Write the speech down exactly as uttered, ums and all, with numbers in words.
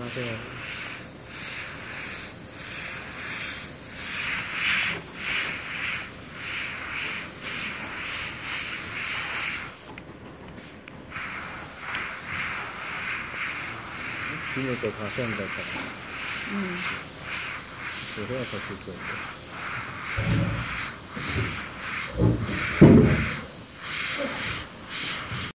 で지금도 다시 한다 했잖아. 응. 그래야 더 쓸 수 있어.